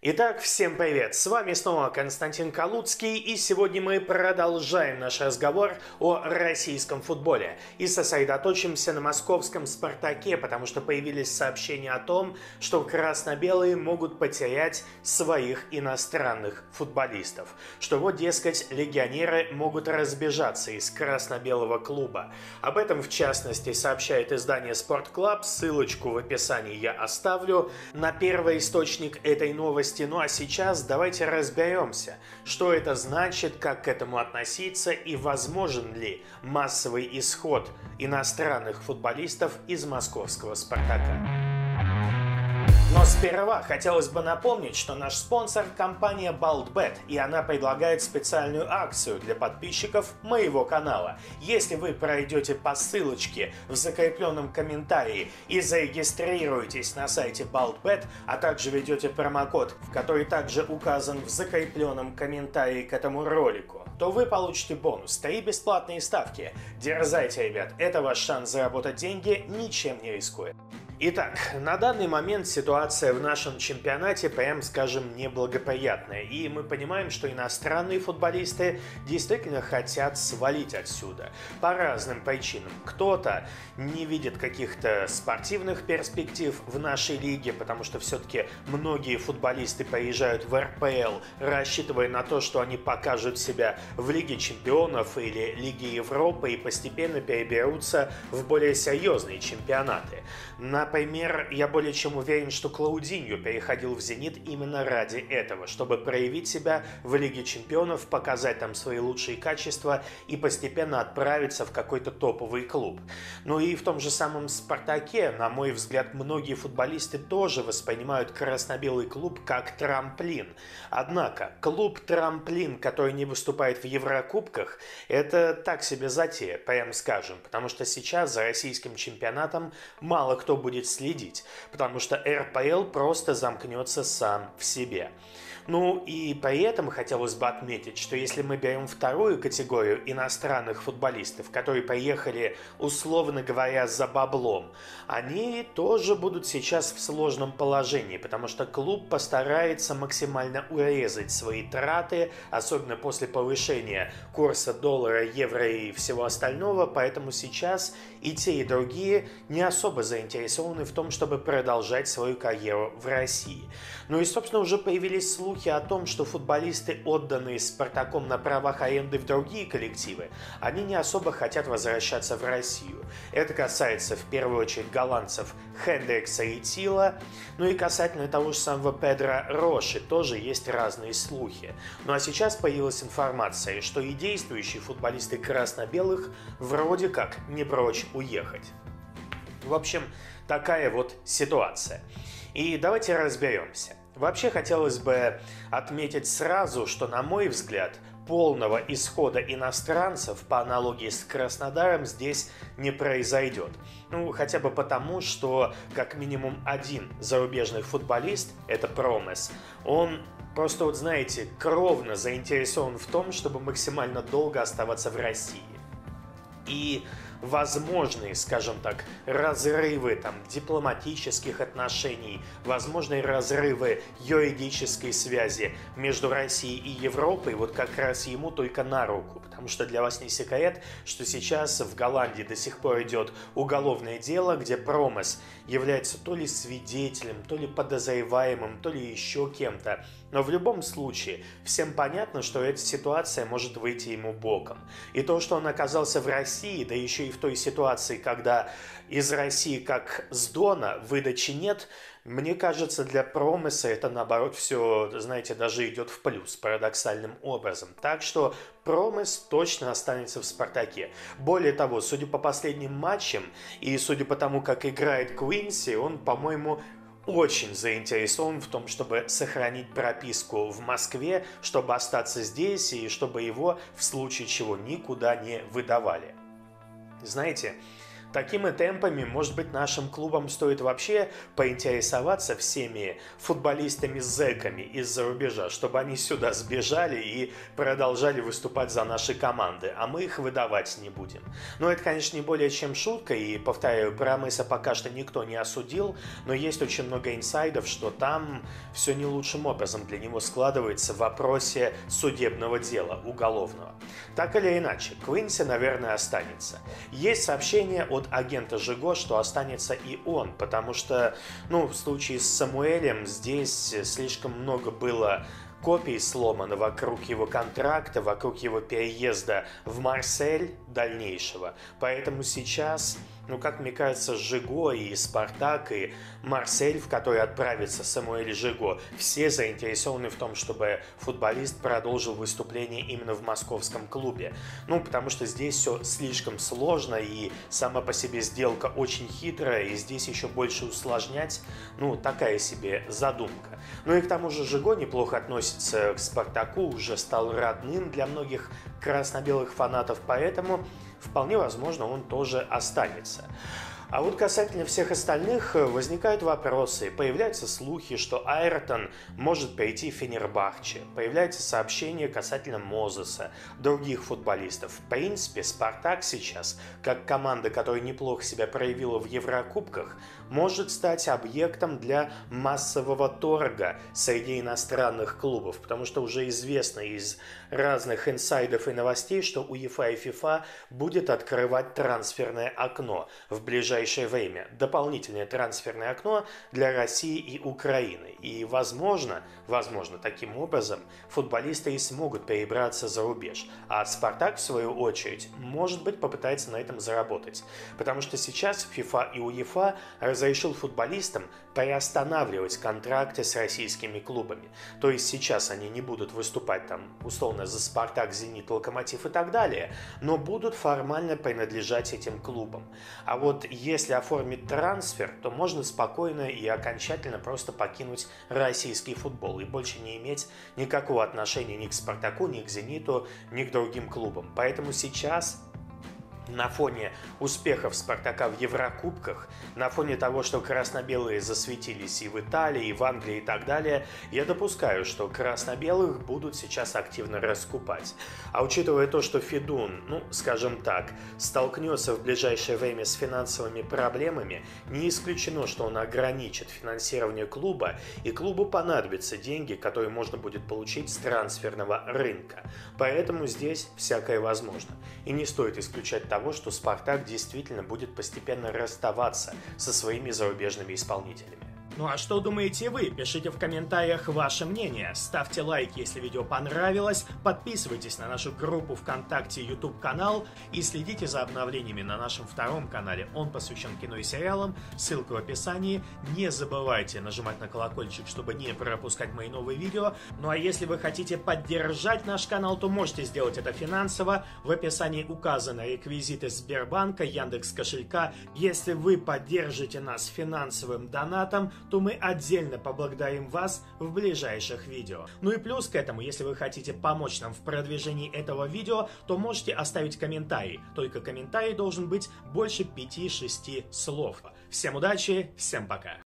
Итак, всем привет! С вами снова Константин Калуцкий, и сегодня мы продолжаем наш разговор о российском футболе и сосредоточимся на московском «Спартаке», потому что появились сообщения о том, что красно-белые могут потерять своих иностранных футболистов, что вот, дескать, легионеры могут разбежаться из красно-белого клуба. Об этом, в частности, сообщает издание «Спортклаб», ссылочку в описании я оставлю на первый источник этой новости. Ну а сейчас давайте разберемся, что это значит, как к этому относиться и возможен ли массовый исход иностранных футболистов из московского «Спартака». Но сперва хотелось бы напомнить, что наш спонсор – компания BaltBet, и она предлагает специальную акцию для подписчиков моего канала. Если вы пройдете по ссылочке в закрепленном комментарии и зарегистрируетесь на сайте BaltBet, а также введете промокод, который также указан в закрепленном комментарии к этому ролику, то вы получите бонус – 3 бесплатные ставки. Дерзайте, ребят, это ваш шанс заработать деньги, ничем не рискуя. Итак, на данный момент ситуация в нашем чемпионате, прям скажем, неблагоприятная. И мы понимаем, что иностранные футболисты действительно хотят свалить отсюда. По разным причинам. Кто-то не видит каких-то спортивных перспектив в нашей лиге, потому что все-таки многие футболисты приезжают в РПЛ, рассчитывая на то, что они покажут себя в Лиге Чемпионов или Лиге Европы и постепенно переберутся в более серьезные чемпионаты. Например, я более чем уверен, что Клаудиньо переходил в «Зенит» именно ради этого, чтобы проявить себя в Лиге Чемпионов, показать там свои лучшие качества и постепенно отправиться в какой-то топовый клуб. Ну и в том же самом «Спартаке», на мой взгляд, многие футболисты тоже воспринимают красно-белый клуб как трамплин. Однако, клуб-трамплин, который не выступает в Еврокубках, это так себе затея, прям скажем, потому что сейчас за российским чемпионатом мало кто будет следить, потому что РПЛ просто замкнется сам в себе. Ну и при этом хотелось бы отметить, что если мы берем вторую категорию иностранных футболистов, которые поехали, условно говоря, за баблом, они тоже будут сейчас в сложном положении, потому что клуб постарается максимально урезать свои траты, особенно после повышения курса доллара, евро и всего остального, поэтому сейчас и те, и другие не особо заинтересованы в том, чтобы продолжать свою карьеру в России. Ну и, собственно, уже появились слухи о том, что футболисты, отданные «Спартаком» на правах аренды в другие коллективы, они не особо хотят возвращаться в Россию. Это касается в первую очередь голландцев Хендрикса и Тила, ну и касательно того же самого Педро Роши тоже есть разные слухи. Ну а сейчас появилась информация, что и действующие футболисты красно-белых вроде как не прочь уехать. В общем, такая вот ситуация. И давайте разберемся. Вообще хотелось бы отметить сразу, что, на мой взгляд, полного исхода иностранцев по аналогии с Краснодаром здесь не произойдет. Ну, хотя бы потому, что как минимум один зарубежный футболист, это Промес, он просто, вот знаете, кровно заинтересован в том, чтобы максимально долго оставаться в России. И возможные, скажем так, разрывы там, дипломатических отношений, возможные разрывы юридической связи между Россией и Европой вот как раз ему только на руку. Потому что для вас не секрет, что сейчас в Голландии до сих пор идет уголовное дело, где Промес является то ли свидетелем, то ли подозреваемым, то ли еще кем-то. Но в любом случае, всем понятно, что эта ситуация может выйти ему боком. И то, что он оказался в России, да еще и в той ситуации, когда из России как с Дона выдачи нет, мне кажется, для Промеса это наоборот все, знаете, даже идет в плюс парадоксальным образом. Так что Промес точно останется в «Спартаке». Более того, судя по последним матчам и судя по тому, как играет Куинси, он, по-моему, очень заинтересован в том, чтобы сохранить прописку в Москве, чтобы остаться здесь и чтобы его в случае чего никуда не выдавали. Знаете, Такими темпами, может быть, нашим клубам стоит вообще поинтересоваться всеми футболистами-зэками из-за рубежа, чтобы они сюда сбежали и продолжали выступать за наши команды, а мы их выдавать не будем. Но это, конечно, не более чем шутка, и, повторяю, Промеса пока что никто не осудил, но есть очень много инсайдов, что там все не лучшим образом для него складывается в вопросе судебного дела, уголовного. Так или иначе, Квинси, наверное, останется. Есть сообщение от агента Жиго, что останется и он, потому что, в случае с Самуэлем здесь слишком много было копий сломано вокруг его контракта, вокруг его переезда в Марсель дальнейшего. Поэтому сейчас, как мне кажется, Жиго и Спартак, и Марсель, в который отправится Самуэль Жиго, все заинтересованы в том, чтобы футболист продолжил выступление именно в московском клубе. Потому что здесь все слишком сложно, и сама по себе сделка очень хитрая, и здесь еще больше усложнять, такая себе задумка. И к тому же Жиго неплохо относится к Спартаку, уже стал родным для многих красно-белых фанатов, поэтому вполне возможно он тоже останется. А вот касательно всех остальных возникают вопросы. Появляются слухи, что Айртон может перейти в Фенербахче. Появляются сообщения касательно Мозеса, других футболистов. В принципе, Спартак сейчас, как команда, которая неплохо себя проявила в Еврокубках, может стать объектом для массового торга среди иностранных клубов, потому что уже известно из разных инсайдов и новостей, что УЕФА и ФИФА будет открывать трансферное окно в ближайшее время, дополнительное трансферное окно для России и Украины. И возможно, таким образом футболисты и смогут перебраться за рубеж. А Спартак, в свою очередь, может быть, попытается на этом заработать. Потому что сейчас ФИФА и УЕФА разрешил футболистам приостанавливать контракты с российскими клубами. То есть сейчас они не будут выступать там условно за Спартак, Зенит, Локомотив и так далее, но будут формально принадлежать этим клубам. А вот если оформить трансфер, то можно спокойно и окончательно просто покинуть российский футбол и больше не иметь никакого отношения ни к Спартаку, ни к Зениту, ни к другим клубам. Поэтому сейчас на фоне успехов Спартака в Еврокубках, на фоне того, что красно-белые засветились и в Италии, и в Англии и так далее, я допускаю, что красно-белых будут сейчас активно раскупать. А учитывая то, что Федун, скажем так, столкнется в ближайшее время с финансовыми проблемами, не исключено, что он ограничит финансирование клуба, и клубу понадобятся деньги, которые можно будет получить с трансферного рынка. Поэтому здесь всякое возможно. И не стоит исключать того, что Спартак действительно будет постепенно расставаться со своими зарубежными исполнителями. Ну а что думаете вы? Пишите в комментариях ваше мнение. Ставьте лайк, если видео понравилось. Подписывайтесь на нашу группу ВКонтакте и YouTube канал. И следите за обновлениями на нашем втором канале. Он посвящен кино и сериалам. Ссылка в описании. Не забывайте нажимать на колокольчик, чтобы не пропускать мои новые видео. Ну а если вы хотите поддержать наш канал, то можете сделать это финансово. В описании указаны реквизиты Сбербанка, Яндекс.Кошелька. Если вы поддержите нас финансовым донатом, то мы отдельно поблагодарим вас в ближайших видео. Ну и плюс к этому, если вы хотите помочь нам в продвижении этого видео, то можете оставить комментарий. Только комментарий должен быть больше 5-6 слов. Всем удачи, всем пока!